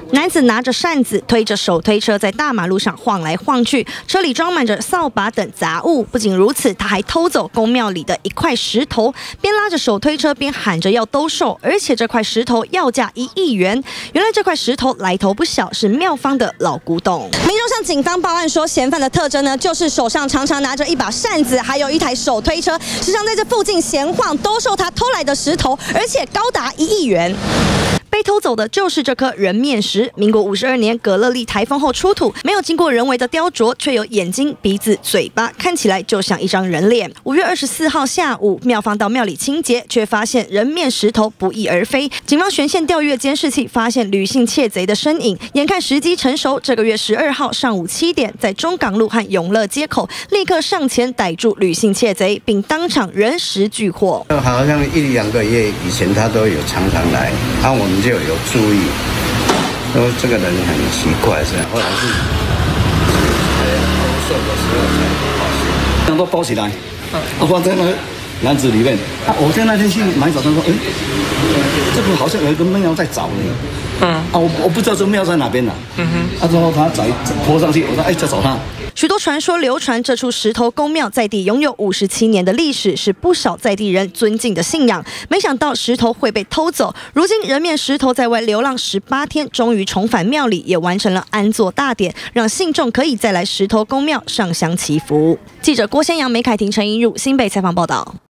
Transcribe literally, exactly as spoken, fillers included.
男子拿着扇子，推着手推车在大马路上晃来晃去，车里装满着扫把等杂物。不仅如此，他还偷走公庙里的一块石头，边拉着手推车边喊着要兜售，而且这块石头要价一亿元。原来这块石头来头不小，是庙方的老古董。民众向警方报案说，嫌犯的特征呢，就是手上常常拿着一把扇子，还有一台手推车，时常在这附近闲晃，兜售他偷来的石头，而且高达一亿元。被偷走的就是这颗人面石。民国五十二年葛乐利台风后出土，没有经过人为的雕琢，却有眼睛、鼻子、嘴巴，看起来就像一张人脸。五月二十四号下午，庙方到庙里清洁，却发现人面石头不翼而飞。警方循线调阅监视器，发现吕姓窃贼的身影。眼看时机成熟，这个月十二号上午七点，在中港路和永乐街口，立刻上前逮住吕姓窃贼，并当场人石俱获。 好像一两个月以前，他都有常常来，啊，我们就有注意，说这个人很奇怪，是后来是呃兜售的时候才发现， 全都包起来，啊，放在那个篮子里面。啊，我在那天去买早餐说，哎，这个好像有一个庙在找你，嗯，啊，我我不知道这庙在哪边呢，嗯哼，啊，之后他找拖上去，我说，哎，在找他。 许多传说流传，这处石头公庙在地拥有五十七年的历史，是不少在地人尊敬的信仰。没想到石头会被偷走，如今人面石头在外流浪十八天，终于重返庙里，也完成了安坐大典，让信众可以再来石头公庙上香祈福。记者郭先阳、梅凯婷、陈一入新北采访报道。